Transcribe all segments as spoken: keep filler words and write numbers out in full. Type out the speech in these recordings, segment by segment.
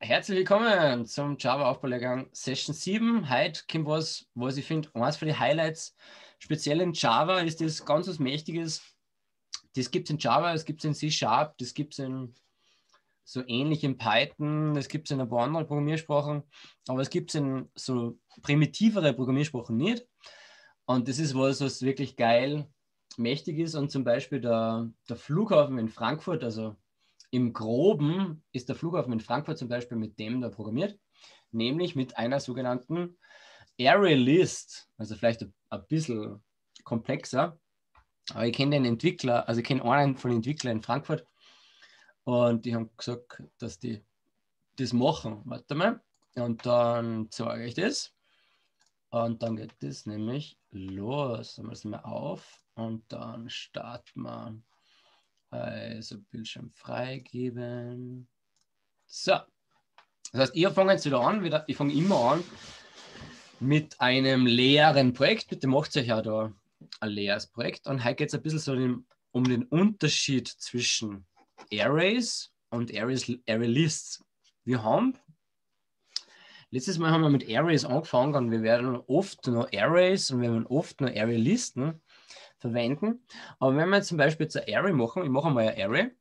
Herzlich willkommen zum Java-Aufbaulehrgang Session sieben. Heute kommt was, was ich finde, eines von den Highlights. Speziell in Java ist das ganz was Mächtiges. Das gibt es in Java, das gibt es in C Sharp, das gibt es in so ähnlich in Python, das gibt es in ein paar anderen Programmiersprachen, aber es gibt es in so primitivere Programmiersprachen nicht. Und das ist was, was wirklich geil mächtig ist. Und zum Beispiel der, der Flughafen in Frankfurt, also im Groben ist der Flughafen in Frankfurt zum Beispiel mit dem da programmiert, nämlich mit einer sogenannten ArrayList, also vielleicht ein, ein bisschen komplexer, aber ich kenne den Entwickler, also ich kenne einen von den Entwicklern in Frankfurt und die haben gesagt, dass die das machen. Warte mal, und dann zeige ich das und dann geht das nämlich los. Dann müssen wir auf und dann starten wir. Also Bildschirm freigeben. So. Das heißt, ihr fangt jetzt wieder an. Wieder, ich fange immer an mit einem leeren Projekt. Bitte macht euch ja da ein leeres Projekt. Und heute geht es ein bisschen so um, um den Unterschied zwischen Arrays und Arrays, ArrayLists. Wir haben, letztes Mal haben wir mit Arrays angefangen und wir werden oft nur Arrays und wir werden oft nur ArrayListen verwenden. Aber wenn wir jetzt zum Beispiel jetzt ein Array machen, ich mache mal ein Array,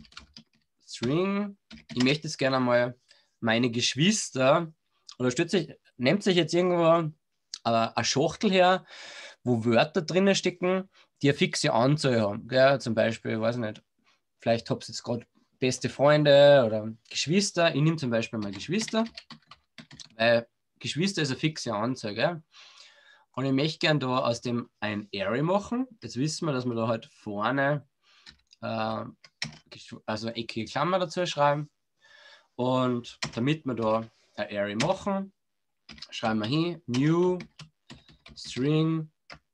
String, ich möchte jetzt gerne mal meine Geschwister, oder euch, nehmt euch jetzt irgendwo äh, eine Schachtel her, wo Wörter drinnen stecken, die eine fixe Anzahl haben. Gell? Zum Beispiel, weiß ich nicht, vielleicht habt ihr jetzt gerade beste Freunde oder Geschwister. Ich nehme zum Beispiel mal Geschwister, weil Geschwister ist eine fixe Anzahl. Gell? Und ich möchte gerne da aus dem ein Array machen. Jetzt wissen wir, dass wir da halt vorne äh, also eine eckige Klammer dazu schreiben. Und damit wir da ein Array machen, schreiben wir hier new string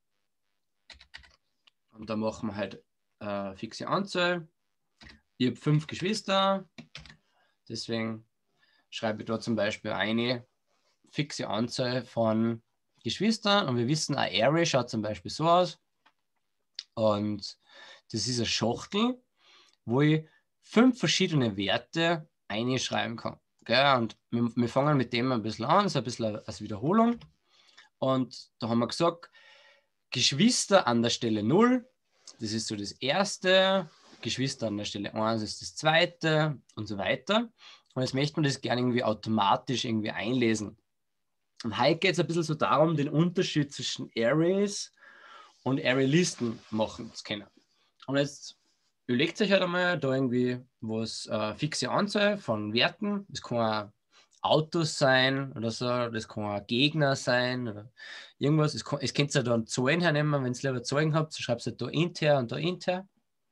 und da machen wir halt äh, fixe Anzahl. Ich habe fünf Geschwister, deswegen schreibe ich da zum Beispiel eine fixe Anzahl von Geschwistern und wir wissen, ein Array schaut zum Beispiel so aus und das ist eine Schachtel, wo ich fünf verschiedene Werte einschreiben kann. Gell? Und wir, wir fangen mit dem ein bisschen an, so ein bisschen als Wiederholung. Und da haben wir gesagt, Geschwister an der Stelle null, das ist so das erste, Geschwister an der Stelle eins ist das zweite und so weiter. Und jetzt möchte man das gerne irgendwie automatisch irgendwie einlesen. Und heute geht es ein bisschen so darum, den Unterschied zwischen Arrays und ArrayListen machen zu können. Und jetzt überlegt euch halt einmal da irgendwie was äh, fixe Anzahl von Werten. Das kann Autos sein oder so, das kann Gegner sein oder irgendwas. Es, kann, es könnt ihr dann Zahlen hernehmen, wenn ihr lieber Zahlen habt, so schreibt ihr da int her und da int her.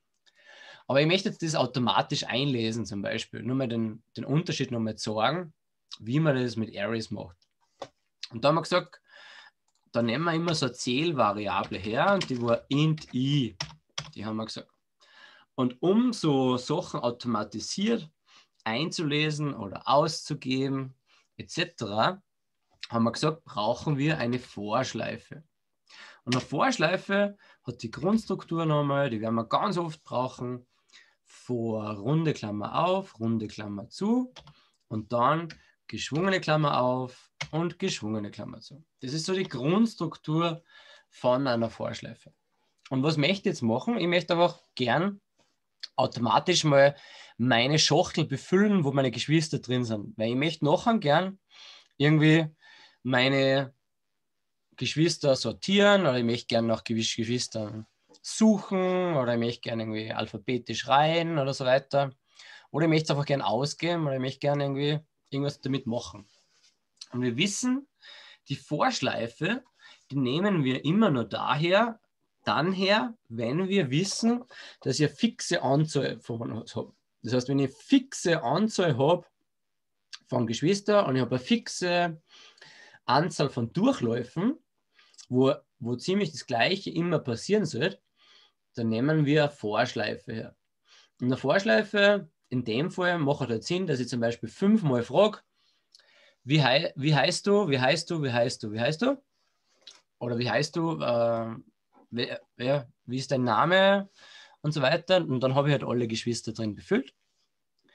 Aber ich möchte jetzt das automatisch einlesen zum Beispiel, nur mal den, den Unterschied nochmal sagen, wie man das mit Arrays macht. Und da haben wir gesagt, da nehmen wir immer so eine Zählvariable her und die war int i. Die haben wir gesagt. Und um so Sachen automatisiert einzulesen oder auszugeben, et cetera, haben wir gesagt, brauchen wir eine Vorschleife. Und eine Vorschleife hat die Grundstruktur nochmal, die werden wir ganz oft brauchen, vor runde Klammer auf, runde Klammer zu und dann geschwungene Klammer auf und geschwungene Klammer zu. Das ist so die Grundstruktur von einer Vorschleife. Und was möchte ich jetzt machen? Ich möchte einfach gern automatisch mal meine Schachtel befüllen, wo meine Geschwister drin sind. Weil ich möchte nachher gern irgendwie meine Geschwister sortieren oder ich möchte gern nach Geschwistern suchen oder ich möchte gern irgendwie alphabetisch rein oder so weiter. Oder ich möchte es einfach gern ausgeben oder ich möchte gern irgendwie irgendwas damit machen. Und wir wissen, die Vorschleife, die nehmen wir immer nur daher, dann her, wenn wir wissen, dass ich eine fixe Anzahl von uns habe. Das heißt, wenn ich eine fixe Anzahl habe von Geschwistern und ich habe eine fixe Anzahl von Durchläufen, wo, wo ziemlich das Gleiche immer passieren soll, dann nehmen wir eine Vorschleife her. Und eine Vorschleife, in dem Fall macht halt Sinn, dass ich zum Beispiel fünfmal frage, wie, hei wie heißt du, wie heißt du, wie heißt du, wie heißt du? Oder wie heißt du, äh, wer, wer, wie ist dein Name und so weiter. Und dann habe ich halt alle Geschwister drin befüllt.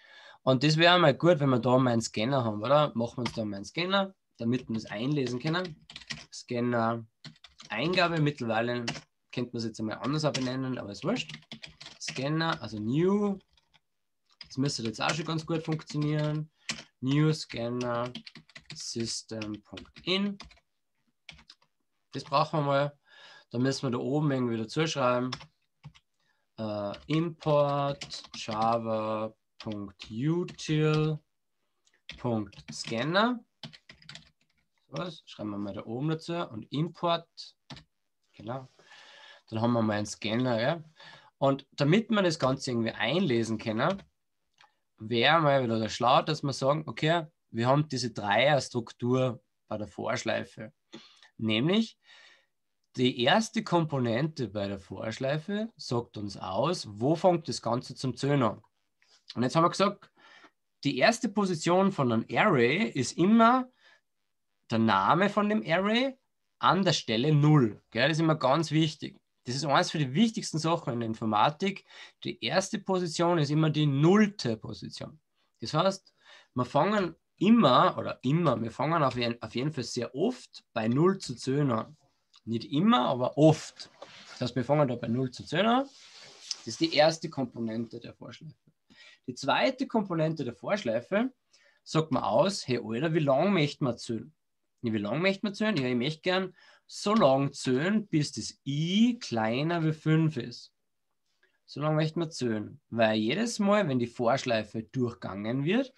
Und das wäre mal gut, wenn wir da mal einen Scanner haben, oder? Machen wir uns da mal einen Scanner, damit wir das einlesen können. Scanner Eingabe, mittlerweile könnte man es jetzt einmal anders benennen, aber ist wurscht. Scanner, also New, das müsste jetzt auch schon ganz gut funktionieren. New Scanner System.in. Das brauchen wir mal. Dann müssen wir da oben irgendwie dazu schreiben. Uh, import java.util.scanner. So, schreiben wir mal da oben dazu und import. Genau. Dann haben wir mal einen Scanner. Ja? Und damit wir das Ganze irgendwie einlesen können, wäre mal wieder der schlau, dass wir sagen, okay, wir haben diese Dreier-Struktur bei der Vorschleife. Nämlich, die erste Komponente bei der Vorschleife sagt uns aus, wo fängt das Ganze zum Zählen an. Und jetzt haben wir gesagt, die erste Position von einem Array ist immer der Name von dem Array an der Stelle null. Gell? Das ist immer ganz wichtig. Das ist eines für die wichtigsten Sachen in der Informatik. Die erste Position ist immer die nullte Position. Das heißt, wir fangen immer, oder immer, wir fangen auf jeden, auf jeden Fall sehr oft bei null zu zählen an. Nicht immer, aber oft. Das heißt, wir fangen da bei null zu zählen an. Das ist die erste Komponente der Vorschleife. Die zweite Komponente der Vorschleife sagt man aus, hey Alter, wie lange möchten wir zählen? Wie lange möchten wir zählen? Ja, ich möchte gern so lange zählen, bis das i kleiner wie fünf ist. So lange möchten wir zählen. Weil jedes Mal, wenn die Vorschleife durchgangen wird,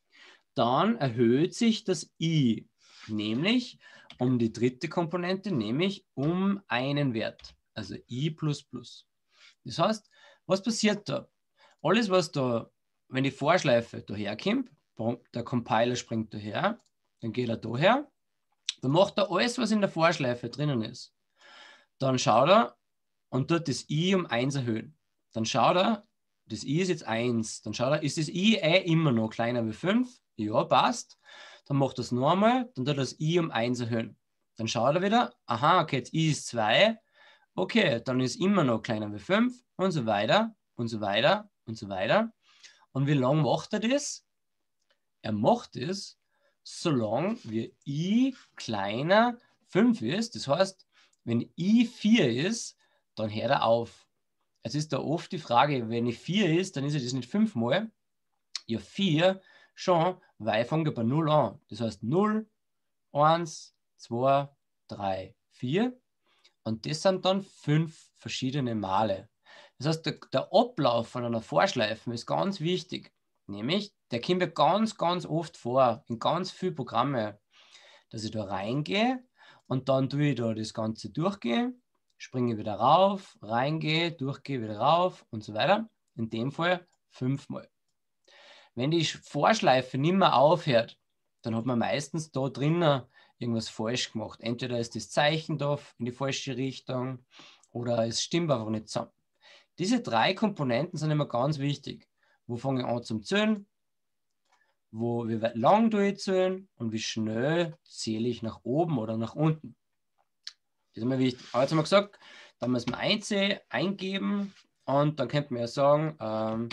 dann erhöht sich das i. Nämlich um die dritte Komponente, nämlich um einen Wert. Also i plus plus. Das heißt, was passiert da? Alles, was da, wenn die Vorschleife daher kommt, der Compiler springt daher, dann geht er daher, dann macht er alles, was in der Vorschleife drinnen ist. Dann schaut er und tut das i um eins erhöhen. Dann schaut er, das i ist jetzt eins. Dann schaut er, ist das i eh immer noch kleiner wie fünf? Ja, passt. Dann macht er es noch einmal, dann tut er das i um eins erhöhen. Dann schaut er wieder, aha, okay, jetzt i ist zwei. Okay, dann ist immer noch kleiner wie fünf und so weiter und so weiter und so weiter. Und wie lange macht er das? Er macht es, solange wie i kleiner fünf ist. Das heißt, wenn i vier ist, dann hört er auf. Es ist da oft die Frage, wenn i vier ist, dann ist es das nicht fünfmal. Ja, vier schon, weil ich fange bei null an. Das heißt null, eins, zwei, drei, vier. Und das sind dann fünf verschiedene Male. Das heißt, der, der Ablauf von einer Vorschleife ist ganz wichtig. Nämlich, der kommt ja ganz, ganz oft vor, in ganz vielen Programmen, dass ich da reingehe und dann tue ich da das Ganze durchgehen, springe wieder rauf, reingehe, durchgehe, wieder rauf und so weiter. In dem Fall fünfmal. Wenn die Vorschleife nicht mehr aufhört, dann hat man meistens da drinnen irgendwas falsch gemacht. Entweder ist das Zeichen da in die falsche Richtung oder es stimmt einfach nicht zusammen. Diese drei Komponenten sind immer ganz wichtig. Wo fange ich an zum Zählen? Wo, wie lang tue ich zählen? Und wie schnell zähle ich nach oben oder nach unten? Das ist immer wichtig. Aber jetzt haben wir gesagt, dann müssen wir einziehen, eingeben und dann könnte man ja sagen, ähm,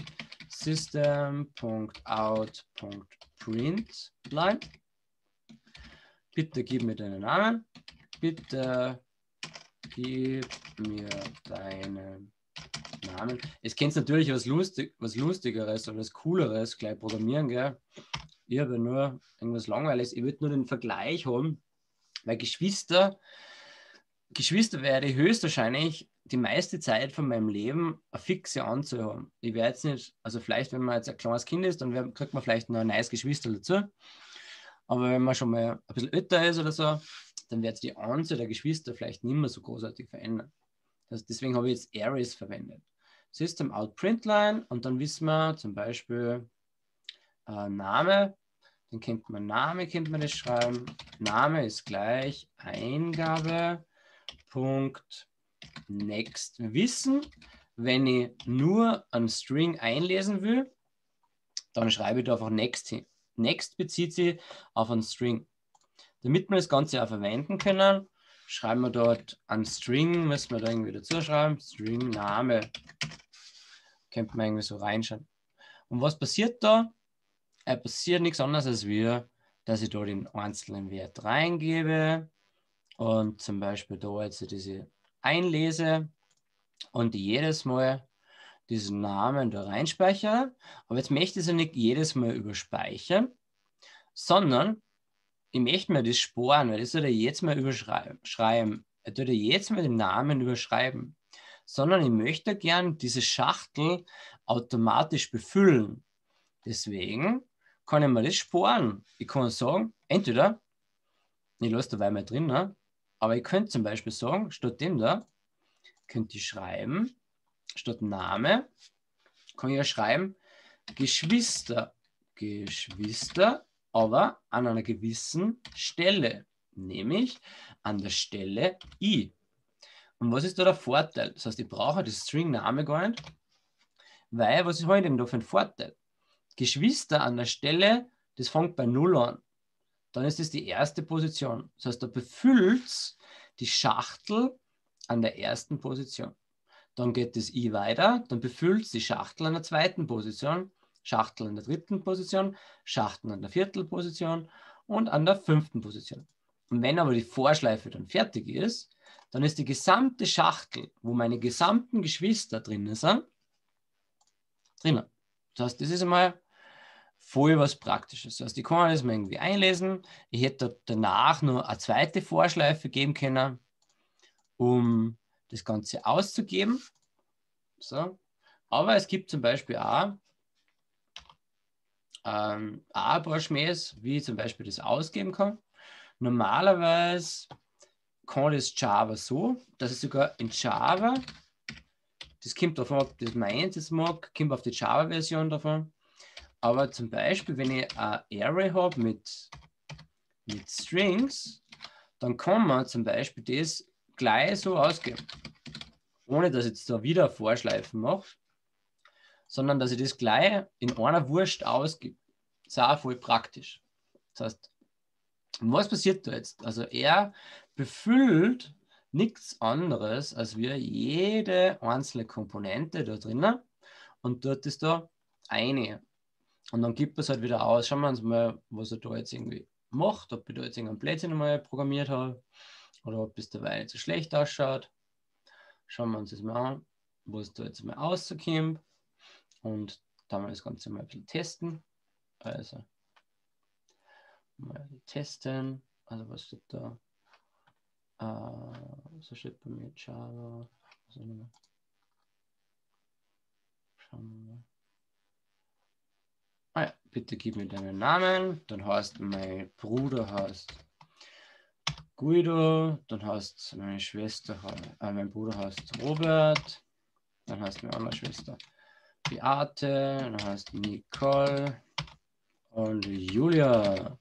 system.out.println. Bitte gib mir deinen Namen. Bitte gib mir deinen Namen. Es kennt natürlich was, Lustig, was Lustigeres oder was Cooleres gleich programmieren, gell? Ich habe nur irgendwas Langweiliges. Ich würde nur den Vergleich haben, weil Geschwister, Geschwister werde ich höchstwahrscheinlich die meiste Zeit von meinem Leben eine fixe Anzahl haben. Ich werde jetzt nicht, also vielleicht, wenn man jetzt ein kleines Kind ist, dann kriegt man vielleicht noch ein neues Geschwister dazu. Aber wenn man schon mal ein bisschen älter ist oder so, dann wird sich die Anzahl der Geschwister vielleicht nicht mehr so großartig verändern. Das, deswegen habe ich jetzt Arrays verwendet. System out println und dann wissen wir zum Beispiel äh, Name. Dann kennt man Name, kennt man das schreiben. Name ist gleich Eingabe. Punkt next. Wir wissen, wenn ich nur einen String einlesen will, dann schreibe ich da einfach next hin. Next bezieht sich auf einen String. Damit wir das Ganze auch verwenden können, schreiben wir dort einen String, müssen wir da irgendwie dazu schreiben, String Name. Könnte man irgendwie so reinschauen. Und was passiert da? äh, passiert nichts anderes als wir, dass ich da den einzelnen Wert reingebe und zum Beispiel da jetzt diese einlese und jedes Mal diesen Namen da reinspeichere. Aber jetzt möchte ich es ja nicht jedes Mal überspeichern, sondern ich möchte mir das sparen, weil das soll ich jetzt mal überschreiben. Ich tue jetzt mal den Namen überschreiben, sondern ich möchte gern diese Schachtel automatisch befüllen. Deswegen kann ich mir das sparen. Ich kann sagen, entweder, ich lasse dabei mal drin, ne? Aber ich könnte zum Beispiel sagen, statt dem da, könnte ich schreiben, statt Name, kann ich ja schreiben, Geschwister, Geschwister, aber an einer gewissen Stelle, nämlich an der Stelle I. Und was ist da der Vorteil? Das heißt, ich brauche das String-Name gar nicht, weil, was habe ich denn da für einen Vorteil? Geschwister an der Stelle, das fängt bei null an. Dann ist das die erste Position. Das heißt, da befüllt es die Schachtel an der ersten Position. Dann geht das I weiter, dann befüllt es die Schachtel an der zweiten Position, Schachtel an der dritten Position, Schachtel an der vierten Position und an der fünften Position. Und wenn aber die Vorschleife dann fertig ist, dann ist die gesamte Schachtel, wo meine gesamten Geschwister drinnen sind, drinnen. Das heißt, das ist einmal voll was Praktisches. Das heißt, ich kann das mal irgendwie einlesen. Ich hätte danach noch eine zweite Vorschleife geben können, um das Ganze auszugeben. So. Aber es gibt zum Beispiel auch, ähm, auch ein paar Schmähs, wie ich zum Beispiel das ausgeben kann. Normalerweise kann das Java so, dass es sogar in Java, das kommt davon, ob das meins jetzt mag, kommt auf die Java-Version davon. Aber zum Beispiel, wenn ich ein Array habe mit, mit Strings, dann kann man zum Beispiel das gleich so ausgeben. Ohne dass ich jetzt da wieder Vorschleifen mache, sondern dass ich das gleich in einer Wurst ausgebe. Das ist auch voll praktisch. Das heißt, was passiert da jetzt? Also er befüllt nichts anderes als wir jede einzelne Komponente da drinnen und dort ist da eine. Und dann gibt es halt wieder aus. Schauen wir uns mal, was er da jetzt irgendwie macht, ob ich da jetzt irgendeinen Blödsinn mal programmiert habe oder ob es dabei nicht so schlecht ausschaut. Schauen wir uns das mal an, wo es da jetzt mal rauskommt. Und da wir das Ganze mal ein bisschen testen. Also mal testen. Also was steht da? Uh, so steht bei mir Java. Also schauen wir mal. Ah ja, bitte gib mir deinen Namen. Dann heißt mein Bruder heißt Guido. Dann heißt meine Schwester, äh, mein Bruder heißt Robert. Dann heißt meine andere Schwester Beate. Dann heißt Nicole und Julia.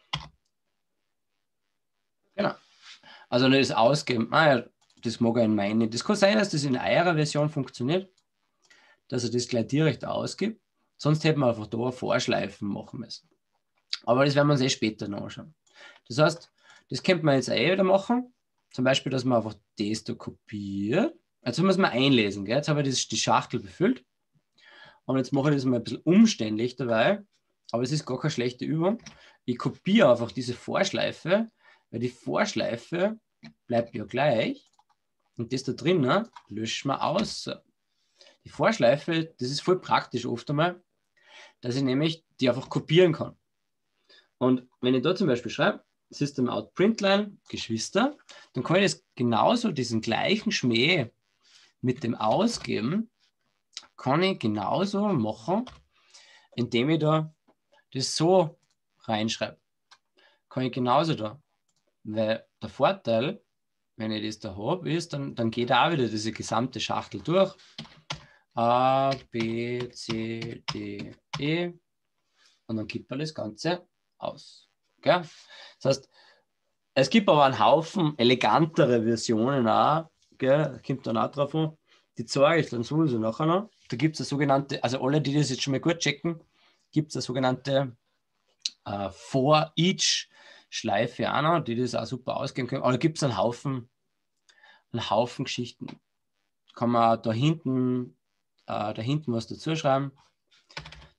Genau. Also das Ausgeben, ah ja, das mag er in meine. Das kann sein, dass das in eurer Version funktioniert, dass er das gleich direkt ausgibt. Sonst hätten wir einfach da Vorschleifen machen müssen. Aber das werden wir uns eh später noch anschauen. Das heißt, das könnte man jetzt eh wieder machen. Zum Beispiel, dass man einfach das da kopiert. Jetzt muss man einlesen. Gell? Jetzt habe ich das, die Schachtel befüllt. Und jetzt mache ich das mal ein bisschen umständlich dabei. Aber es ist gar keine schlechte Übung. Ich kopiere einfach diese Vorschleife, weil die Vorschleife bleibt ja gleich. Und das da drinnen löschen wir aus. Die Vorschleife, das ist voll praktisch oft einmal, dass ich nämlich die einfach kopieren kann. Und wenn ich da zum Beispiel schreibe, System out println, Geschwister, dann kann ich das genauso, diesen gleichen Schmäh mit dem Ausgeben, kann ich genauso machen, indem ich da das so reinschreibe. Kann ich genauso da. Weil der Vorteil, wenn ich das da habe, ist, dann, dann geht auch wieder diese gesamte Schachtel durch. A, B, C, D, E. Und dann gibt man das Ganze aus. Okay? Das heißt, es gibt aber einen Haufen elegantere Versionen auch. Okay? Das kommt dann auch drauf an. Die zeige ich dann sowieso nachher noch. Da gibt es eine sogenannte, also alle, die das jetzt schon mal gut checken, gibt es eine sogenannte uh, For Each Schleife auch noch, die das auch super ausgeben können. Aber da gibt es einen Haufen, einen Haufen Geschichten. Kann man da hinten, uh, da hinten was dazu schreiben.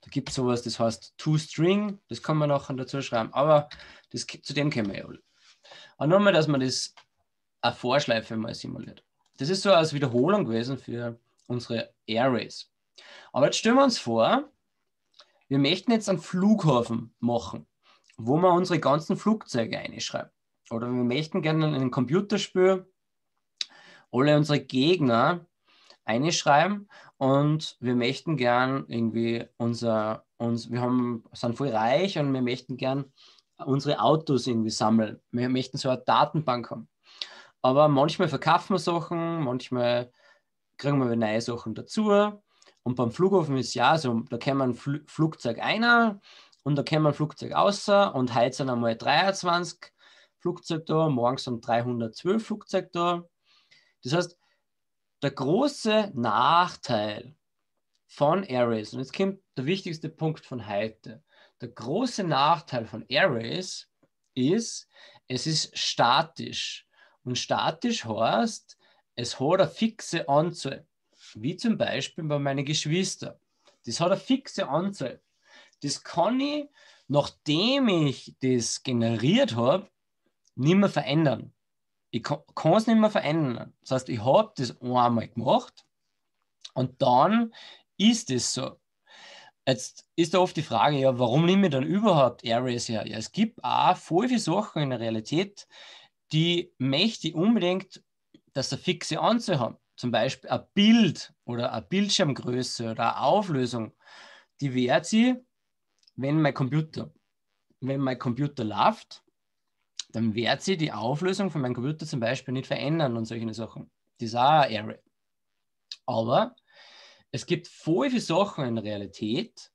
Da gibt es sowas, das heißt ToString, das kann man nachher dazu schreiben, aber das, zu dem kommen wir ja alle. Und nochmal, dass man das eine Vorschleife mal simuliert. Das ist so als Wiederholung gewesen für unsere Arrays. Aber jetzt stellen wir uns vor, wir möchten jetzt einen Flughafen machen, wo wir unsere ganzen Flugzeuge einschreiben. Oder wir möchten gerne in ein Computerspiel alle unsere Gegner einschreiben und wir möchten gern irgendwie unser, uns, wir haben, sind voll reich und wir möchten gern unsere Autos irgendwie sammeln. Wir möchten so eine Datenbank haben. Aber manchmal verkaufen wir Sachen, manchmal kriegen wir neue Sachen dazu. Und beim Flughafen ist ja so, da kann man ein Fl Flugzeug einer und da kann man ein Flugzeug außer und heute sind einmal dreiundzwanzig Flugzeuge da, morgen sind dreihundertzwölf Flugzeuge da. Das heißt, der große Nachteil von Arrays, und jetzt kommt der wichtigste Punkt von heute, der große Nachteil von Arrays ist, es ist statisch. Und statisch heißt, es hat eine fixe Anzahl. Wie zum Beispiel bei meinen Geschwistern. Das hat eine fixe Anzahl. Das kann ich, nachdem ich das generiert habe, nicht mehr verändern. Ich kann es nicht mehr verändern. Das heißt, ich habe das einmal gemacht und dann ist es so. Jetzt ist da oft die Frage, ja, warum nehme ich dann überhaupt Arrays her? Ja, es gibt auch voll viele Sachen in der Realität, die möchte ich unbedingt, dass sie eine fixe Anzahl haben. Zum Beispiel ein Bild oder eine Bildschirmgröße oder eine Auflösung. Die wird sie, wenn mein Computer, wenn mein Computer läuft, dann wird sie die Auflösung von meinem Computer zum Beispiel nicht verändern und solche Sachen. Das ist auch ein Array. Aber es gibt voll viele Sachen in der Realität,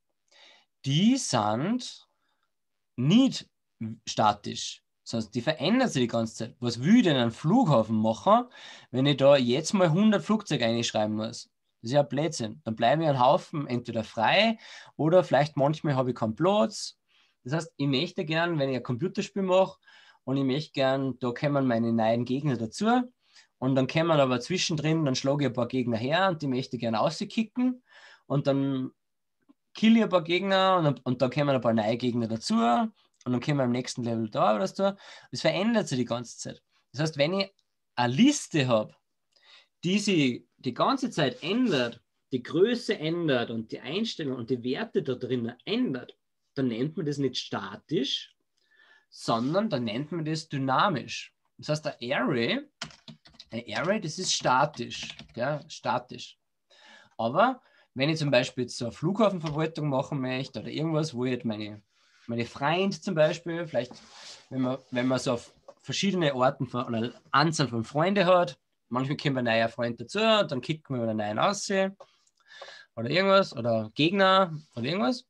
die sind nicht statisch, sondern die verändern sich die ganze Zeit. Was will ich denn einen Flughafen machen, wenn ich da jetzt mal hundert Flugzeuge einschreiben muss? Das ist ja ein Blödsinn. Dann bleiben wir ein Haufen entweder frei oder vielleicht manchmal habe ich keinen Platz. Das heißt, ich möchte gern, wenn ich ein Computerspiel mache und ich möchte gern, da kommen meine neuen Gegner dazu und dann kommen aber zwischendrin, dann schlage ich ein paar Gegner her und die möchte ich gerne auskicken und dann kill ich ein paar Gegner und, und dann kommen ein paar neue Gegner dazu und dann kommen wir am nächsten Level da oder so. Das verändert sich die ganze Zeit. Das heißt, wenn ich eine Liste habe, die sich die ganze Zeit ändert, die Größe ändert und die Einstellung und die Werte da drinnen ändert, dann nennt man das nicht statisch, sondern dann nennt man das dynamisch. Das heißt, ein Array, ein Array, das ist statisch, ja, statisch. Aber wenn ich zum Beispiel jetzt so eine Flughafenverwaltung machen möchte oder irgendwas, wo ich jetzt meine, meine Freunde zum Beispiel, vielleicht, wenn man, wenn man so auf verschiedene Orten von, oder eine Anzahl von Freunden hat, manchmal kommt ein neuer Freund dazu, dann kicken wir einen neuen aus oder irgendwas oder Gegner oder irgendwas.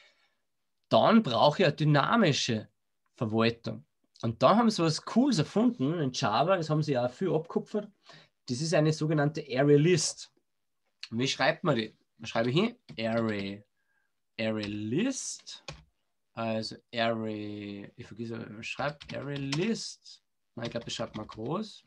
Dann brauche ich eine dynamische Verwaltung. Und da haben sie was Cooles erfunden in Java, das haben sie auch viel abgekupfert. Das ist eine sogenannte Array List. Wie schreibt man die? Da schreibe ich hin Array, Array List, also Array, ich vergesse, man schreibt Array List. Nein, ich glaube, das schreibt man groß.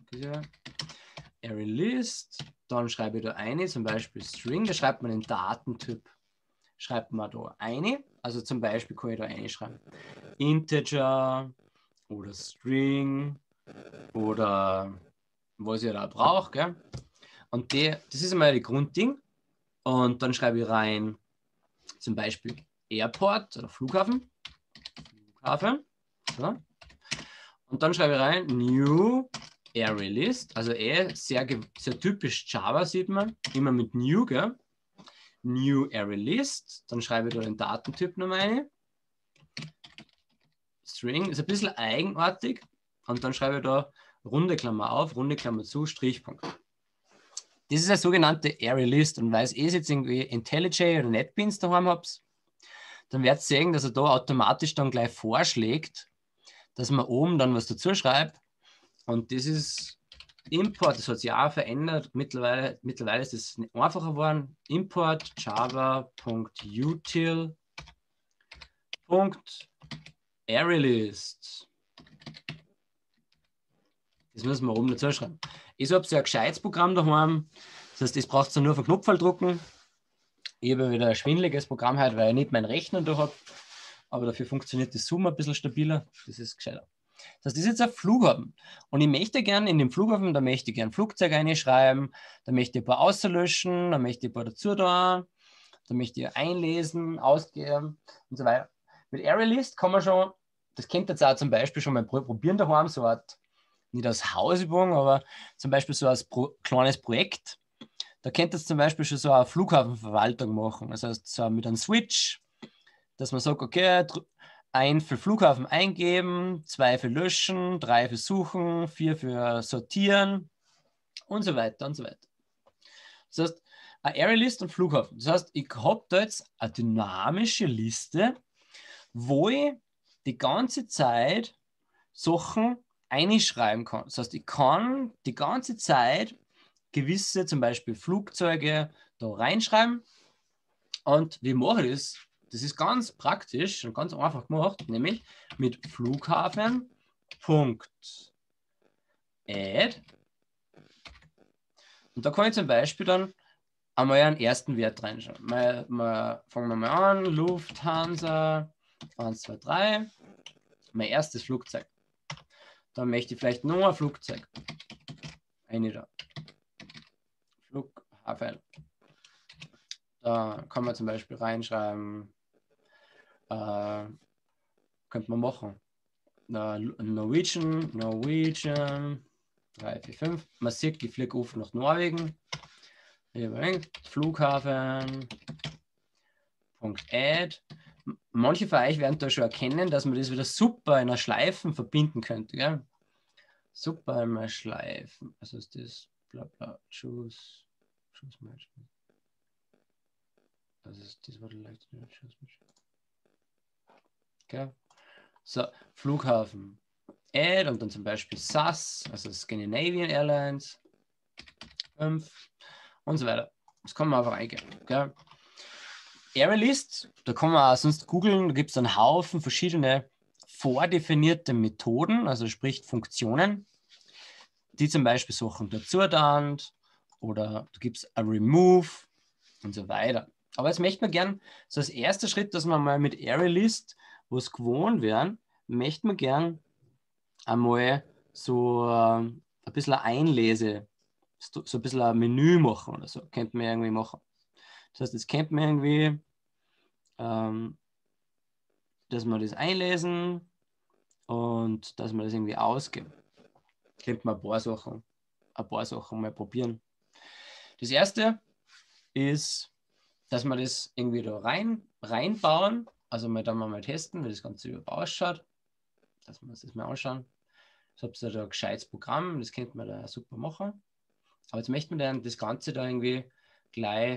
Array List, dann schreibe ich da eine, zum Beispiel String, da schreibt man den Datentyp. Schreibt man da eine, also zum Beispiel kann ich da eine schreiben. Integer oder String oder was ich da brauche, gell? Und die, das ist einmal die Grundding. Und dann schreibe ich rein zum Beispiel Airport oder Flughafen. Flughafen. So. Und dann schreibe ich rein New Array List. Also eh sehr, sehr typisch Java sieht man. Immer mit New, gell? New Array List. Dann schreibe ich da den Datentyp nochmal rein. String ist ein bisschen eigenartig. Und dann schreibe ich da runde Klammer auf, runde Klammer zu, Strichpunkt. Das ist eine sogenannte Array List und weil ihr jetzt irgendwie IntelliJ oder NetBeans daheim habt, dann werdet ihr sehen, dass er da automatisch dann gleich vorschlägt, dass man oben dann was dazu schreibt. Und das ist Import, das hat sich auch verändert. Mittlerweile, mittlerweile ist es einfacher geworden. Import java.util.ArrayList. Das müssen wir oben dazu schreiben. Ich habe so ein gescheites Programm daheim. Das heißt, das braucht ihr nur auf den Knopf drücken Ich habe wieder ein schwindeliges Programm heute, weil ich nicht meinen Rechner da habe. Aber dafür funktioniert das Zoom ein bisschen stabiler. Das ist gescheiter. Das heißt, das ist jetzt ein Flughafen. Und ich möchte gerne in dem Flughafen, da möchte ich gerne Flugzeug reinschreiben, da möchte ich ein paar auslöschen, da möchte ich ein paar dazu tun, da möchte ich einlesen, ausgeben und so weiter. Mit ArrayList kann man schon, das könnt ihr jetzt auch zum Beispiel schon mal probieren daheim, so eine Art, nicht als Hausübung, aber zum Beispiel so als Pro, kleines Projekt. Da könnt ihr zum Beispiel schon so eine Flughafenverwaltung machen. Das heißt, so mit einem Switch, dass man sagt, okay, ein für Flughafen eingeben, zwei für löschen, drei für suchen, vier für sortieren und so weiter und so weiter. Das heißt, eine ArrayList und Flughafen. Das heißt, ich habe da jetzt eine dynamische Liste, wo ich die ganze Zeit Sachen einschreiben kann. Das heißt, ich kann die ganze Zeit gewisse, zum Beispiel Flugzeuge, da reinschreiben. Und wie mache ich das? Das ist ganz praktisch und ganz einfach gemacht, nämlich mit Flughafen.add. Und da kann ich zum Beispiel dann einmal einen ersten Wert reinschauen. Mal, mal, fangen wir mal an, Lufthansa eins, zwei, drei, mein erstes Flugzeug. Dann möchte ich vielleicht noch ein Flugzeug. Eine da. Flughafen. Da kann man zum Beispiel reinschreiben, äh, könnte man machen. Uh, Norwegian, Norwegian, drei, vier, fünf. Man sieht, ich fliege auf nach Norwegen. Flughafen.add. Manche von euch werden da schon erkennen, dass man das wieder super in einer Schleifen verbinden könnte. Gell? Super in einer Schleifen. Also ist das bla bla, choose, choose match. Das ist das, was du leicht choose match. Okay. So, Flughafen. Add und dann zum Beispiel S A S, also Scandinavian Airlines. fünf und so weiter. Das kann man einfach eingeben. Okay? ArrayList, da kann man auch sonst googeln, da gibt es einen Haufen verschiedene vordefinierte Methoden, also sprich Funktionen, die zum Beispiel Sachen dazu tun oder du gibst ein Remove und so weiter. Aber jetzt möchte man gern, so als erster Schritt, dass man mal mit ArrayList was gewohnt werden, möchte man gern einmal so äh, ein bisschen eine Einlese, so, so ein bisschen ein Menü machen oder so, könnte man irgendwie machen. Das heißt, jetzt könnte man irgendwie, ähm, dass man das einlesen und dass man das irgendwie ausgeben. Könnte man ein paar Sachen, ein paar Sachen mal probieren. Das erste ist, dass wir das irgendwie da rein, reinbauen. Also mal dann mal testen, wie das Ganze überhaupt ausschaut. Dass wir uns das mal anschauen. Ich habe da ein gescheites Programm, das könnte man da super machen. Aber jetzt möchten wir dann das Ganze da irgendwie gleich,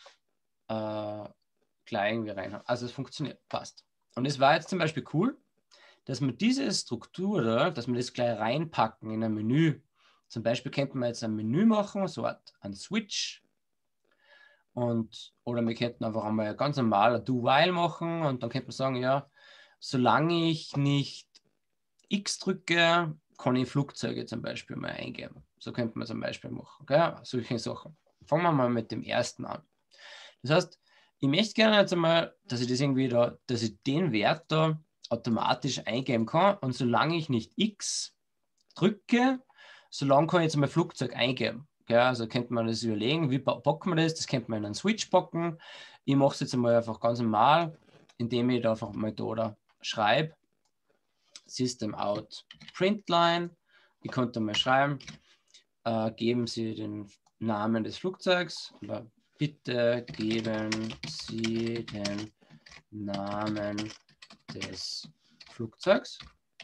äh, gleich irgendwie reinhauen. Also es funktioniert, passt. Und es war jetzt zum Beispiel cool, dass wir diese Struktur da, dass wir das gleich reinpacken in ein Menü. Zum Beispiel könnten wir jetzt ein Menü machen, so ein Switch. Und, oder wir könnten einfach einmal ganz normal ein Do-While machen und dann könnte man sagen, ja, solange ich nicht X drücke, kann ich Flugzeuge zum Beispiel mal eingeben. So könnte man zum Beispiel machen. Okay? Solche Sachen. Fangen wir mal mit dem ersten an. Das heißt, ich möchte gerne jetzt einmal, dass ich das irgendwie da, dass ich den Wert da automatisch eingeben kann und solange ich nicht X drücke, solange kann ich jetzt mal Flugzeug eingeben. Ja, also könnte man das überlegen, wie bocken man das? Das könnte man in einen Switch bocken. Ich mache es jetzt einmal einfach ganz normal, indem ich da einfach mal da oder schreibe System out Printline. Ich konnte mal schreiben, äh, geben Sie den Namen des Flugzeugs oder bitte geben Sie den Namen des Flugzeugs.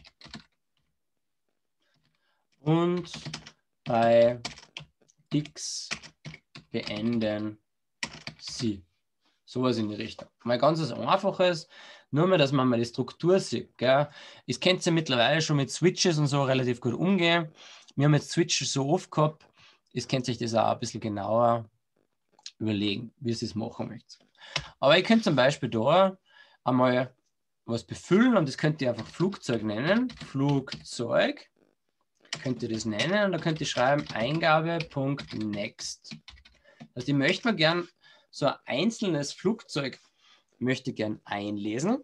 Und bei X beenden Sie. Sowas in die Richtung. Mal ganz was Einfaches, nur mal, dass man mal die Struktur sieht. Gell? Ich kenne es ja mittlerweile schon mit Switches und so relativ gut umgehen. Wir haben jetzt Switches so oft gehabt, ich kennt sich das auch ein bisschen genauer überlegen, wie ihr es machen möchtet. Aber ihr könnt zum Beispiel da einmal was befüllen und das könnt ihr einfach Flugzeug nennen. Flugzeug könnt ihr das nennen und da könnt ihr schreiben Eingabe.next. Also die möchte man gern so ein einzelnes Flugzeug möchte ich gern einlesen.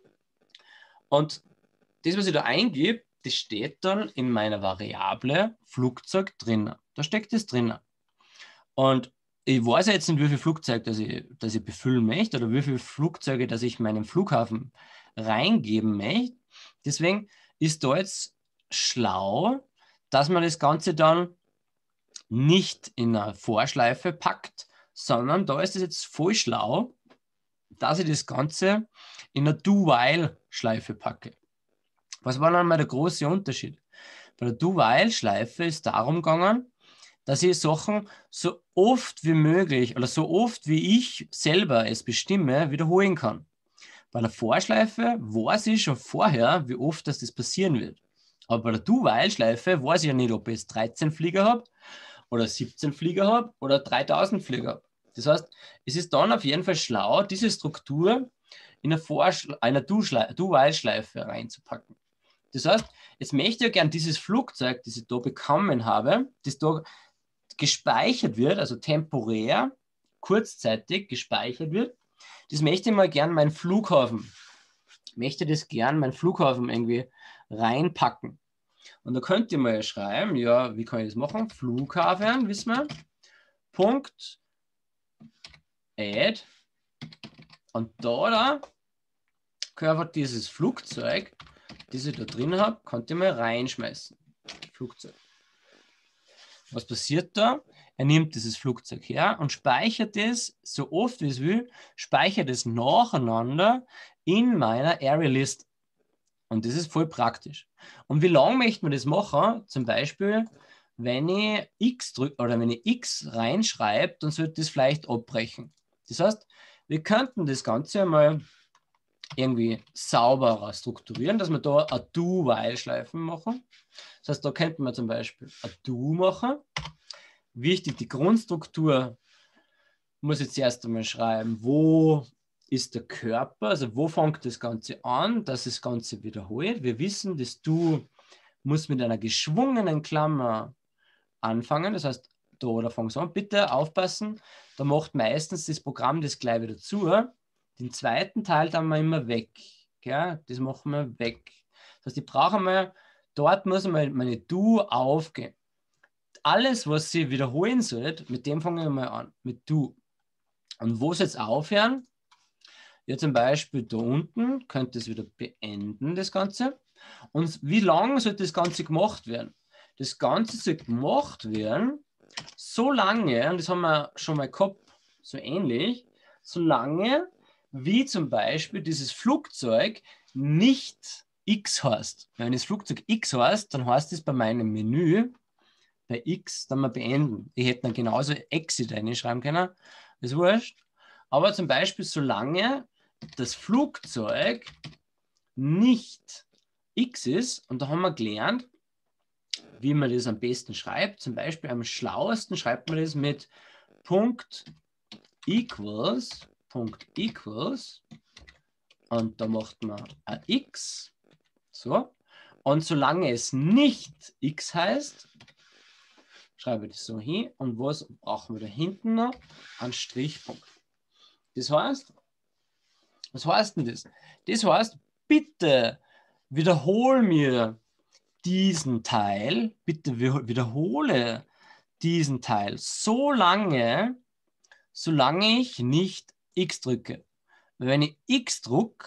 Und das, was ich da eingebe, das steht dann in meiner Variable Flugzeug drinnen. Da steckt es drinnen. Und ich weiß jetzt nicht, wie viel Flugzeug das ich, das ich befüllen möchte oder wie viele Flugzeuge, dass ich meinen Flughafen reingeben möchte. Deswegen ist da jetzt schlau, dass man das Ganze dann nicht in eine Vorschleife packt, sondern da ist es jetzt voll schlau, dass ich das Ganze in eine Do-While-Schleife packe. Was war dann mal der große Unterschied? Bei der Do-While-Schleife ist darum gegangen, dass ich Sachen so oft wie möglich oder so oft wie ich selber es bestimme, wiederholen kann. Bei der Vorschleife weiß ich schon vorher, wie oft das, das passieren wird. Aber bei der Do-While-Schleife weiß ich ja nicht, ob ich jetzt dreizehn Flieger habe oder siebzehn Flieger habe oder dreitausend Flieger habe. Das heißt, es ist dann auf jeden Fall schlau, diese Struktur in eine, eine Do-While-Schleife reinzupacken. Das heißt, jetzt möchte ich ja gern dieses Flugzeug, das ich da bekommen habe, das da gespeichert wird, also temporär, kurzzeitig gespeichert wird, das möchte ich mal gern meinen Flughafen, möchte das gern meinen Flughafen irgendwie reinpacken. Und da könnt ihr mal schreiben, ja, wie kann ich das machen? Flughafen, wissen wir, Punkt, add, und da, da kann ich einfach dieses Flugzeug, das ich da drin habe, könnt ihr mal reinschmeißen. Flugzeug. Was passiert da? Er nimmt dieses Flugzeug her und speichert es so oft wie es will, speichert es nacheinander in meiner Area List. Und das ist voll praktisch. Und wie lange möchte man das machen? Zum Beispiel, wenn ich X drücke oder wenn ich X reinschreibe, dann sollte das vielleicht abbrechen. Das heißt, wir könnten das Ganze einmal irgendwie sauberer strukturieren, dass wir da eine Do-While-Schleifen machen. Das heißt, da könnten wir zum Beispiel ein Do machen. Wichtig, die Grundstruktur muss jetzt erst einmal schreiben, wo ist der Körper, also wo fängt das Ganze an, dass das Ganze wiederholt. Wir wissen, das Do muss mit einer geschwungenen Klammer anfangen, das heißt, da oder fangst an. Bitte aufpassen, da macht meistens das Programm das gleich wieder zu. Den zweiten Teil dann wir immer weg. Gell? Das machen wir weg. Das heißt, ich brauche mal, dort muss mal meine Do aufgehen. Alles, was sie wiederholen soll, mit dem fange ich mal an, mit Do. Und wo soll es aufhören? Ja, zum Beispiel da unten könnte es wieder beenden, das Ganze. Und wie lange soll das Ganze gemacht werden? Das Ganze soll gemacht werden, so lange, und das haben wir schon mal gehabt, so ähnlich, so lange, wie zum Beispiel dieses Flugzeug nicht X heißt. Wenn das Flugzeug X heißt, dann heißt es bei meinem Menü, bei X, dann mal beenden. Ich hätte dann genauso Exit reinschreiben können, das ist wurscht. Aber zum Beispiel, solange das Flugzeug nicht X ist, und da haben wir gelernt, wie man das am besten schreibt. Zum Beispiel am schlauesten schreibt man das mit Punkt equals, Punkt equals, und da macht man ein X, so, und solange es nicht X heißt, schreibe ich das so hin, und was brauchen wir da hinten noch? Einen Strichpunkt. Das heißt, was heißt denn das? Das heißt, bitte wiederhole mir diesen Teil, bitte wiederhole diesen Teil so lange, solange ich nicht X drücke. Wenn ich X drücke,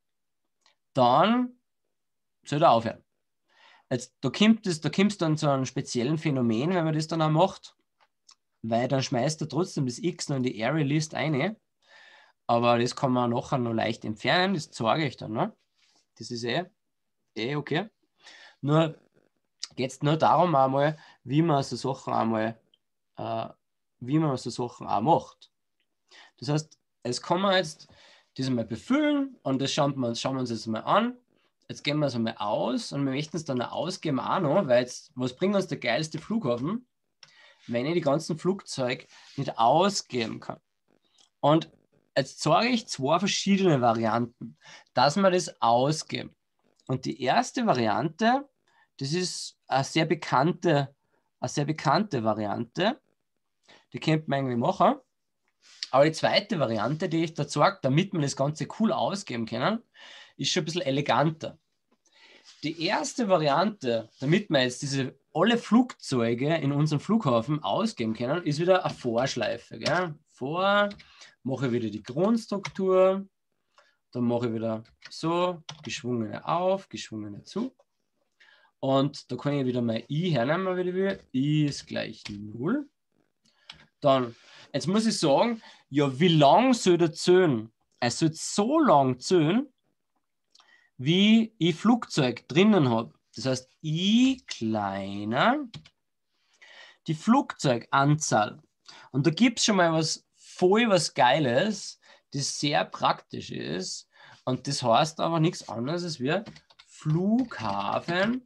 dann soll er aufhören. Jetzt, da kommt es da kommt's dann zu einem speziellen Phänomen, wenn man das dann auch macht, weil dann schmeißt er trotzdem das X noch in die Area List ein. Aber das kann man nachher noch leicht entfernen, das zeige ich dann. Ne? Das ist eh, eh okay. Nur geht es nur darum einmal, wie man so Sachen einmal, äh, wie man so Sachen auch macht. Das heißt, es kann man jetzt das einmal befüllen und das schauen wir, schauen wir uns jetzt mal an. Jetzt gehen wir es einmal aus und wir möchten es dann ausgeben auch noch, weil jetzt, was bringt uns der geilste Flughafen, wenn ich die ganzen Flugzeuge nicht ausgeben kann. Und jetzt zeige ich zwei verschiedene Varianten, dass wir das ausgeben. Und die erste Variante, das ist eine sehr bekannte, eine sehr bekannte Variante. Die könnte man eigentlich machen. Aber die zweite Variante, die ich da sage, damit wir das Ganze cool ausgeben können, ist schon ein bisschen eleganter. Die erste Variante, damit wir jetzt diese alle Flugzeuge in unserem Flughafen ausgeben können, ist wieder eine Vorschleife. Gell? Vor, mache ich wieder die Grundstruktur, dann mache ich wieder so, geschwungene auf, geschwungene zu. Und da kann ich wieder mein I hernehmen, wie ich will. I ist gleich null. Dann, jetzt muss ich sagen, ja, wie lang soll der zählen? Es soll so lang zählen, wie ich Flugzeug drinnen habe. Das heißt, I kleiner die Flugzeuganzahl. Und da gibt es schon mal was voll was Geiles, das sehr praktisch ist. Und das heißt aber nichts anderes als wir Flughafen.size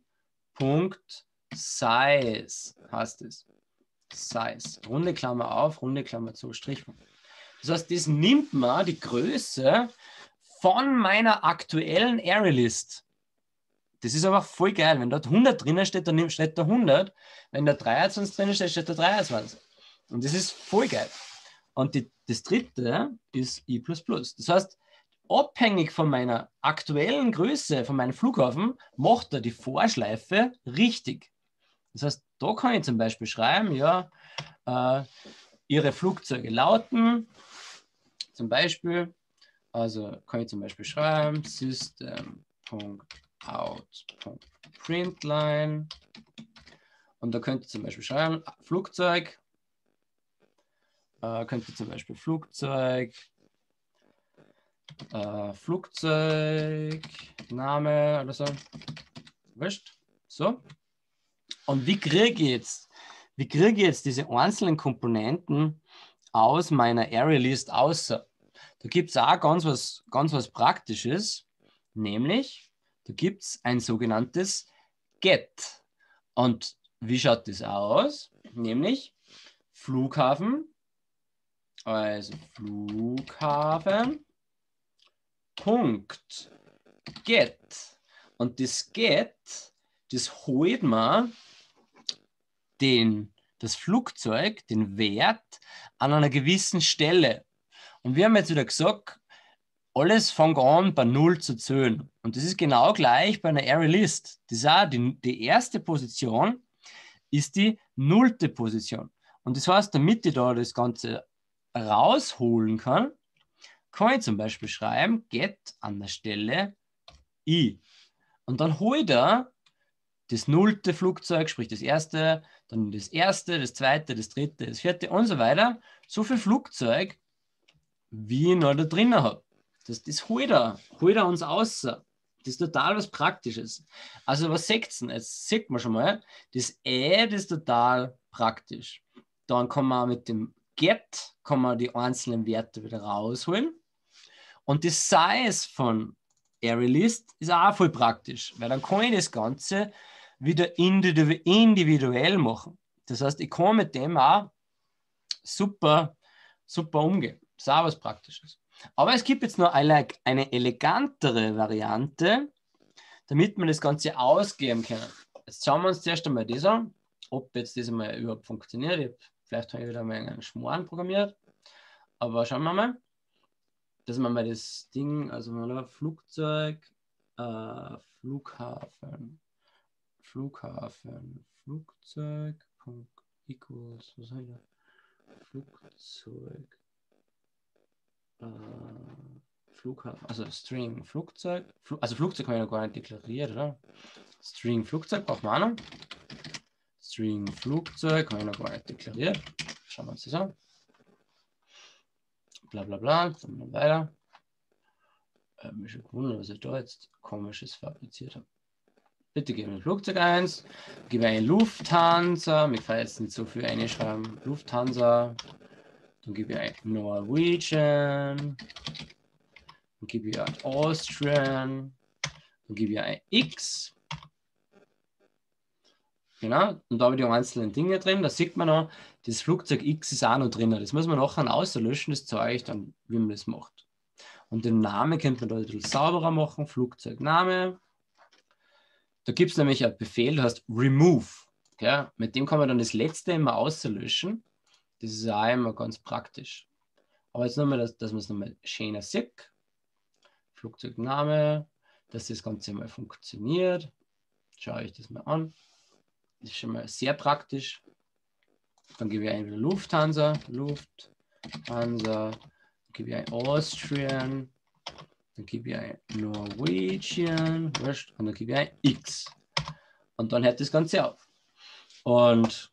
heißt es. Size. Runde Klammer auf, runde Klammer zu, Strichpunkt. Das heißt, das nimmt man die Größe von meiner aktuellen ArrayList. Das ist aber voll geil. Wenn dort hundert drinnen steht, dann steht da hundert. Wenn da dreiundzwanzig drinnen steht, steht da dreiundzwanzig. Und das ist voll geil. Und die, das dritte ist I plus plus. Das heißt, abhängig von meiner aktuellen Größe, von meinem Flughafen, macht er die Vorschleife richtig. Das heißt, da kann ich zum Beispiel schreiben, ja, äh, Ihre Flugzeuge lauten, zum Beispiel, also kann ich zum Beispiel schreiben, System.out.println und da könnt ihr zum Beispiel schreiben, Flugzeug, äh, könnt ihr zum Beispiel Flugzeug, äh, Flugzeugname oder so, wurscht, so. Und wie kriege ich jetzt, wie kriege ich jetzt diese einzelnen Komponenten aus meiner ArrayList außer? Da gibt es auch ganz was, ganz was Praktisches, nämlich da gibt es ein sogenanntes Get. Und wie schaut das aus? Nämlich Flughafen, also Flughafen, Punkt, Get. Und das Get, das holt man den, das Flugzeug, den Wert an einer gewissen Stelle. Und wir haben jetzt wieder gesagt, alles fängt an bei null zu zählen. Und das ist genau gleich bei einer ArrayList. Das ist auch die, die erste Position ist die nullte Position. Und das heißt, damit ich da das Ganze rausholen kann, kann ich zum Beispiel schreiben, get an der Stelle i. Und dann holt er das nullte Flugzeug, sprich das erste, dann das erste, das zweite, das dritte, das vierte und so weiter. So viel Flugzeug, wie ich noch da drinnen habe. Das, das holt er, holt er uns aus. Das ist total was Praktisches. Also was seht ihr? Jetzt sieht man schon mal, das Ä, das ist total praktisch. Dann kann man mit dem Get, kann man die einzelnen Werte wieder rausholen. Und das Size von ArrayList ist auch voll praktisch, weil dann kann ich das Ganze wieder individuell machen. Das heißt, ich kann mit dem auch super, super umgehen. Das ist auch was Praktisches. Aber es gibt jetzt noch eine, eine elegantere Variante, damit wir das Ganze ausgeben können. Jetzt schauen wir uns zuerst einmal das an, ob jetzt das mal überhaupt funktioniert. Ich, vielleicht habe ich wieder mal einen Schmoren programmiert. Aber schauen wir mal, dass wir mal das Ding, also mal Flugzeug, äh, Flughafen, Flughafen, Flugzeug, Punkt, equals, was habe ich da? Flugzeug, äh, Flughafen, also String, Flugzeug, Fl also Flugzeug habe ich noch gar nicht deklariert, oder? String, Flugzeug braucht man auch noch. String, Flugzeug habe ich noch gar nicht deklariert. Schauen wir uns das an. Bla bla bla, dann weiter. Ich habe mich schon gewundert, was ich da jetzt komisches fabriziert habe. Bitte geben wir Flugzeug eins, gebe ein Lufthansa, mir kann jetzt nicht so viel einschreiben, Lufthansa, dann gebe ich ein Norwegian, dann gebe ich ein Austrian, dann gebe ich ein X, genau, und da habe ich die einzelnen Dinge drin, da sieht man noch, das Flugzeug X ist auch noch drin, das muss man nachher auslöschen, das zeige ich dann, wie man das macht. Und den Namen könnte man da ein bisschen sauberer machen, Flugzeugname. Da gibt es nämlich einen Befehl, der heißt Remove. Okay? Mit dem kann man dann das letzte immer auslöschen. Das ist auch immer ganz praktisch. Aber jetzt nochmal, dass, dass man es nochmal schöner sieht. Flugzeugname, dass das Ganze mal funktioniert. Schaue ich das mal an. Das ist schon mal sehr praktisch. Dann gebe ich ein Lufthansa, Lufthansa, dann gebe ich ein Austrian, dann gebe ich ein Norwegian, und dann gebe ich ein X. Und dann hört das Ganze auf. Und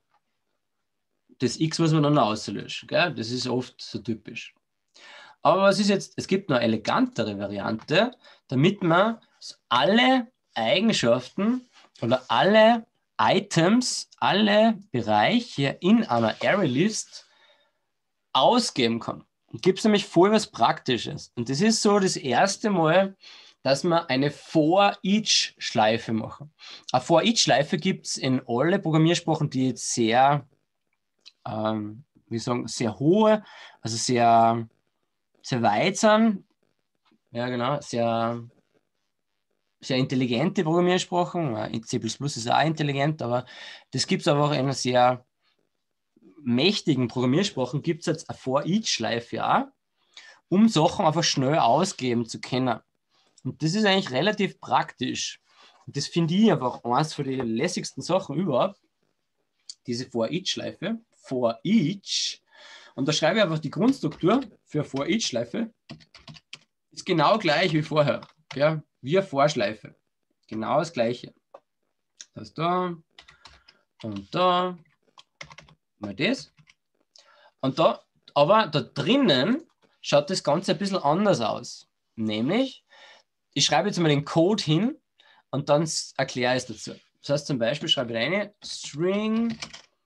das X muss man dann auslöschen. Gell? Das ist oft so typisch. Aber was ist jetzt, es gibt noch eine elegantere Variante, damit man alle Eigenschaften oder alle Items, alle Bereiche in einer ArrayList ausgeben kann. Und gibt es nämlich voll was Praktisches. Und das ist so das erste Mal, dass wir eine For-Each-Schleife machen. Eine For-Each-Schleife gibt es in alle Programmiersprachen, die jetzt sehr, ähm, wie sagen, sehr hohe, also sehr, sehr weit sind. Ja, genau, sehr, sehr intelligente Programmiersprachen. In C plus plus ist auch intelligent, aber das gibt es aber auch in einer sehr mächtigen Programmiersprachen, gibt es jetzt eine For-Each-Schleife auch, um Sachen einfach schnell ausgeben zu können. Und das ist eigentlich relativ praktisch. Und das finde ich einfach eines von den lässigsten Sachen überhaupt, diese For-Each-Schleife. For-Each. Und da schreibe ich einfach die Grundstruktur für For-Each-Schleife. Ist genau gleich wie vorher. Ja, wie eine For-Schleife. Genau das Gleiche. Das da und da. Mal das. Und da, aber da drinnen schaut das Ganze ein bisschen anders aus. Nämlich, ich schreibe jetzt mal den Code hin und dann erkläre ich es dazu. Das heißt zum Beispiel, schreibe ich rein, String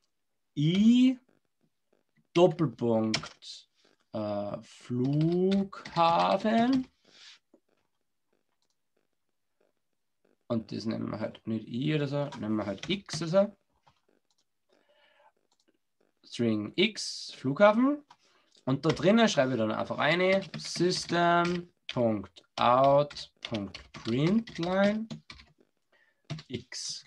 i Doppelpunkt äh, Flughafen. Und das nennen wir halt nicht i oder so, nennen wir halt x oder so. String x Flughafen. Und da drinnen schreibe ich dann einfach eine System.out.println x.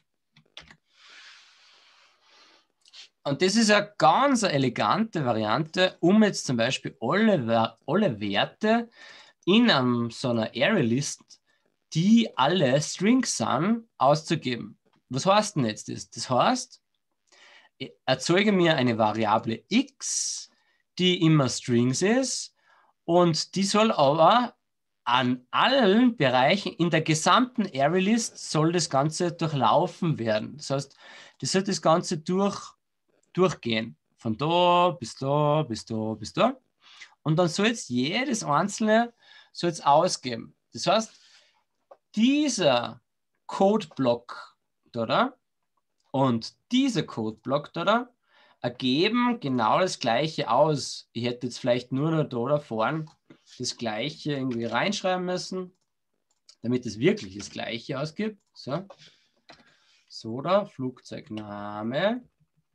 Und das ist eine ganz elegante Variante, um jetzt zum Beispiel alle, alle Werte in einem, so einer ArrayList, die alle Strings sind, auszugeben. Was heißt denn jetzt das? Das heißt, ich erzeuge mir eine Variable x, die immer Strings ist und die soll aber an allen Bereichen in der gesamten ArrayList soll das Ganze durchlaufen werden. Das heißt, das soll das Ganze durch, durchgehen. Von da bis da, bis da, bis da. Und dann soll jetzt jedes einzelne soll jetzt ausgeben. Das heißt, dieser Codeblock da und dieser Codeblock da ergeben genau das Gleiche aus. Ich hätte jetzt vielleicht nur noch da, da vorne das Gleiche irgendwie reinschreiben müssen, damit es wirklich das Gleiche ausgibt. So, so da, Flugzeugname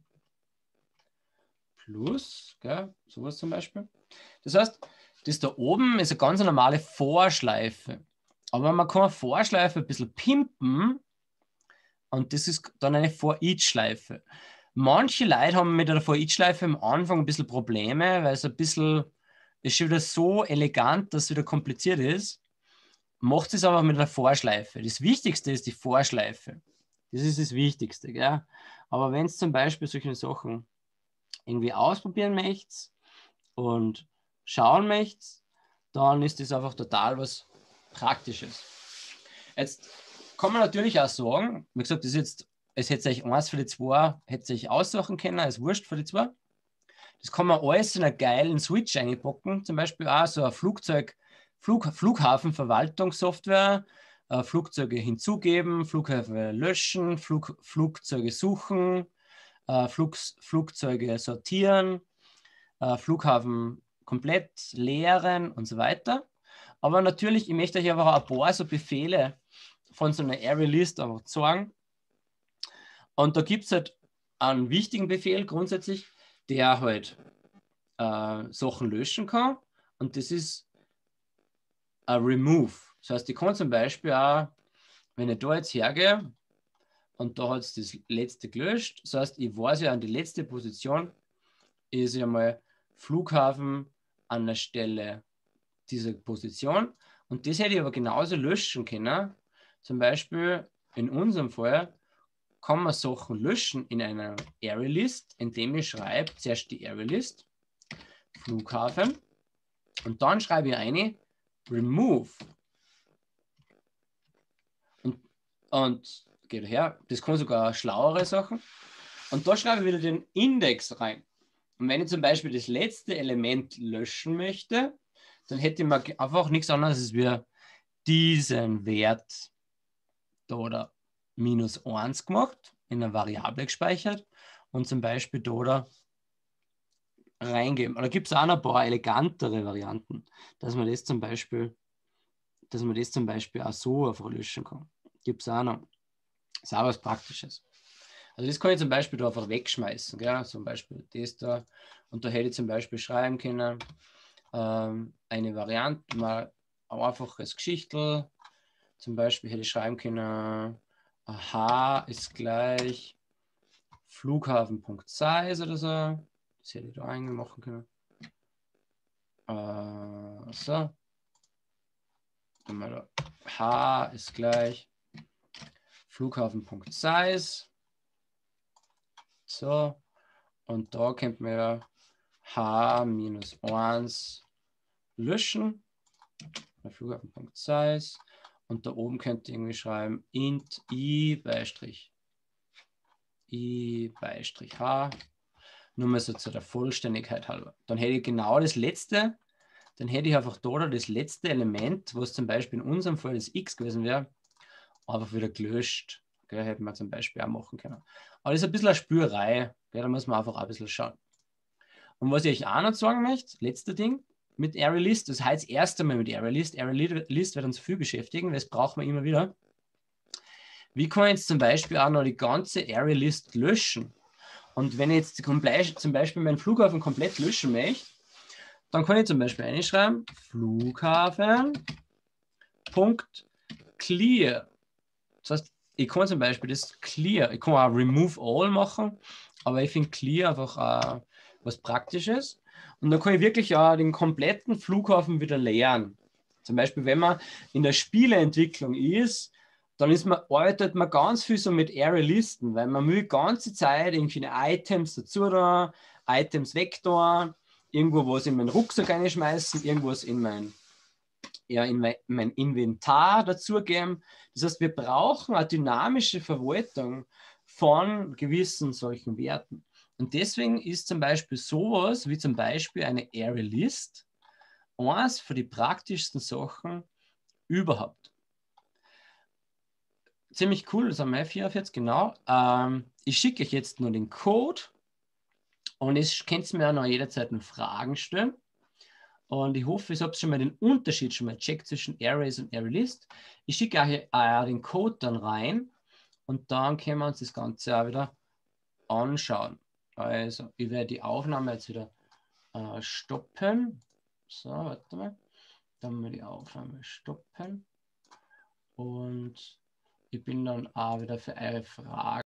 plus, gell, sowas zum Beispiel. Das heißt, das da oben ist eine ganz normale Vorschleife. Aber man kann eine Vorschleife ein bisschen pimpen und das ist dann eine For-Each-Schleife. Manche Leute haben mit der For-Each-Schleife am Anfang ein bisschen Probleme, weil es ein bisschen, ist schon wieder so elegant, dass es wieder kompliziert ist. Macht es aber mit einer Vorschleife. Das Wichtigste ist die Vorschleife. Das ist das Wichtigste. Gell? Aber wenn es zum Beispiel solche Sachen irgendwie ausprobieren möchtest und schauen möchtest, dann ist das einfach total was Praktisches. Jetzt kann man natürlich auch sagen, wie gesagt, das ist jetzt, es hätte sich eins für die zwei, hätte sich aussuchen können, als Wurscht für die zwei. Das kann man alles in einen geilen Switch einpacken, zum Beispiel auch so ein Flugzeug, Flug, Flughafenverwaltungssoftware, äh, Flugzeuge hinzugeben, Flughäfen löschen, Flug, Flugzeuge suchen, äh, Flug, Flugzeuge sortieren, äh, Flughafen komplett leeren und so weiter. Aber natürlich, ich möchte euch einfach ein paar so Befehle von so einer ArrayList einfach sagen. Und da gibt es halt einen wichtigen Befehl grundsätzlich, der halt äh, Sachen löschen kann. Und das ist ein Remove. Das heißt, ich kann zum Beispiel auch, wenn ich da jetzt hergehe und da hat es das letzte gelöscht, das heißt, ich weiß ja an die letzte Position ist ja mal Flughafen an der Stelle dieser Position. Und das hätte ich aber genauso löschen können. Zum Beispiel in unserem Fall kann man Sachen löschen in einer ArrayList, indem ich schreibe zuerst die ArrayList, Flughafen, und dann schreibe ich eine remove. Und, und geht her, das kann sogar schlauere Sachen. Und da schreibe ich wieder den Index rein. Und wenn ich zum Beispiel das letzte Element löschen möchte, dann hätte man einfach nichts anderes als wir diesen Wert da oder minus eins gemacht, in eine Variable gespeichert und zum Beispiel da oder reingeben. Oder gibt es auch noch ein paar elegantere Varianten, dass man das zum Beispiel, dass man das zum Beispiel auch so einfach löschen kann. Gibt es auch noch. Das ist auch was Praktisches. Also das kann ich zum Beispiel da einfach wegschmeißen. Gell? Zum Beispiel das da. Und da hätte ich zum Beispiel schreiben können, ähm, eine Variante, mal ein einfaches Geschichtel. Zum Beispiel hätte ich schreiben können, H ist gleich Flughafen.size oder so. Das hätte ich da eingemacht können. Äh, so. Dann mal da. H ist gleich Flughafen.size. So. Und da könnte man ja H minus eins löschen. Flughafen.size. Und da oben könnt ihr irgendwie schreiben int i beistrich i beistrich h. Nur mal so zu der Vollständigkeit halber. Dann hätte ich genau das letzte, dann hätte ich einfach da das letzte Element, was zum Beispiel in unserem Fall das x gewesen wäre, einfach wieder gelöscht. Okay, hätte man zum Beispiel auch machen können. Aber das ist ein bisschen eine Spürerei. Okay, da muss man einfach ein bisschen schauen. Und was ich euch auch noch sagen möchte, letzte Ding, mit ArrayList, das heißt das erste Mal mit ArrayList. ArrayList wird uns viel beschäftigen, das brauchen wir immer wieder. Wie kann ich jetzt zum Beispiel auch noch die ganze ArrayList löschen? Und wenn ich jetzt zum Beispiel meinen Flughafen komplett löschen möchte, dann kann ich zum Beispiel einschreiben, Flughafen.clear. Das heißt, ich kann zum Beispiel das Clear, ich kann auch Remove All machen, aber ich finde Clear einfach äh, was Praktisches. Und dann kann ich wirklich auch den kompletten Flughafen wieder leeren. Zum Beispiel, wenn man in der Spieleentwicklung ist, dann ist man, arbeitet man ganz viel so mit ArrayListen, weil man will die ganze Zeit irgendwie Items dazu da, Items weg da, irgendwo was in meinen Rucksack reinschmeißen, irgendwas in mein, ja, in mein, mein Inventar dazugeben. Das heißt, wir brauchen eine dynamische Verwaltung von gewissen solchen Werten. Und deswegen ist zum Beispiel sowas wie zum Beispiel eine ArrayList eins für die praktischsten Sachen überhaupt. Ziemlich cool, das haben wir vierundvierzig, genau. Ähm, ich schicke euch jetzt nur den Code und ihr könnt mir auch noch jederzeit noch Fragen stellen. Und ich hoffe, ich habe schon mal den Unterschied schon mal checkt zwischen Arrays und ArrayList. Ich schicke euch äh, den Code dann rein und dann können wir uns das Ganze auch wieder anschauen. Also, ich werde die Aufnahme jetzt wieder äh, stoppen. So, warte mal. Dann mal die Aufnahme stoppen. Und ich bin dann auch wieder für eure Fragen.